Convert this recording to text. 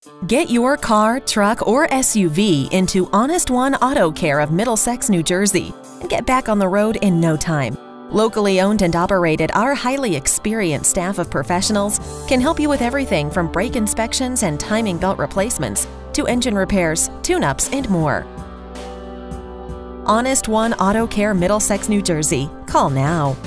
Get your car, truck, or SUV into Honest One Auto Care of Middlesex, New Jersey, and get back on the road in no time. Locally owned and operated, our highly experienced staff of professionals can help you with everything from brake inspections and timing belt replacements to engine repairs, tune-ups, and more. Honest One Auto Care, Middlesex, New Jersey. Call now.